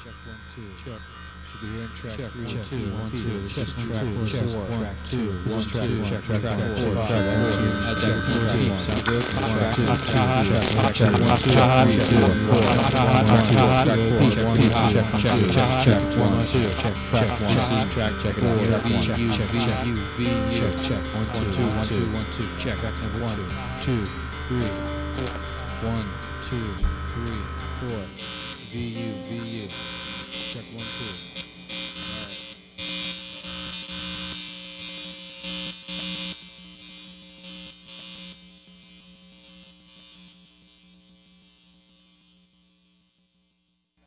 Check 1 2. Check. Should be hearing track 3 check 2 1 2. This is track 4 check 4 track 2 1 2 check track 4 track 4 4 check 1 2. Check 1 2. Sound good? Track 2 check 1 2 check 1 2 check track 1 track check it out. Check 1 check check 1 2 1 2 1 2 check track number 1 2 3 1 2 3 4 VU check 1 2